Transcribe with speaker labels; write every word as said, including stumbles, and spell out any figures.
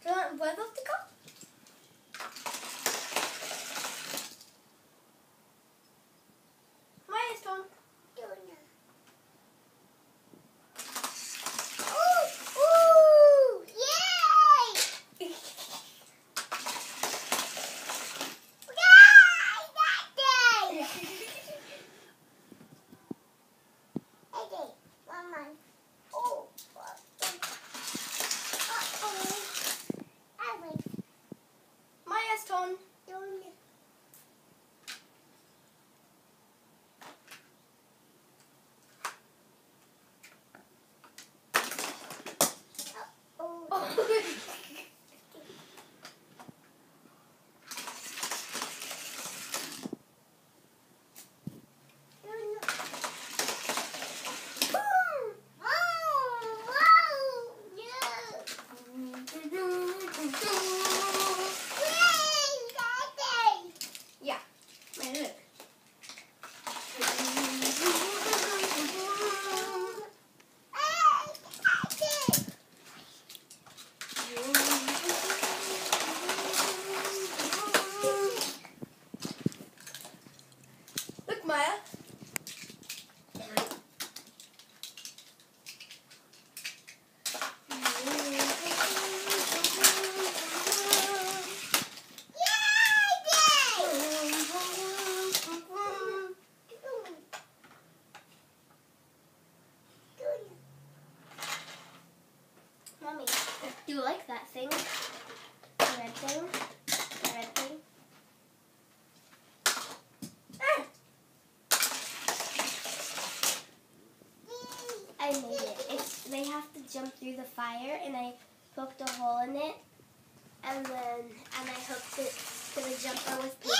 Speaker 1: Do you want huevos to go? Maya's turn.
Speaker 2: Ooh! Ooh! Yay!
Speaker 1: Maya's turn. Yeah, Maya, look. Look, Maya.
Speaker 2: Mommy, do you like that thing? The red thing? The red thing?
Speaker 1: Ah.
Speaker 2: I made it. It's, they have to jump through the fire, and I poked a hole in it, and then and I hooked it to the jumper with